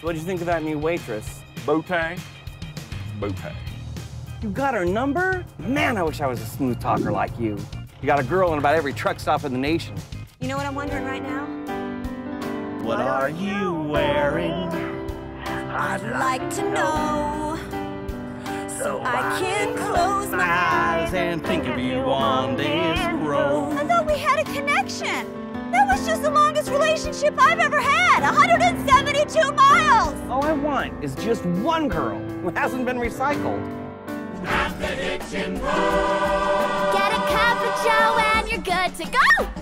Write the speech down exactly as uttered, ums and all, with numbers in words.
what'd you think of that new waitress? Bow-tie? Bow-tie. You got her number? Man, I wish I was a smooth talker like you. You got a girl in about every truck stop in the nation. You know what I'm wondering right now? What are you wearing? I'd like to know, so I can close my eyes and think of you on this road. I thought we had a connection. That was just the longest relationship I've ever had, one hundred seventy-two miles. All I want is just one girl who hasn't been recycled. Get a cup of Joe and you're good to go.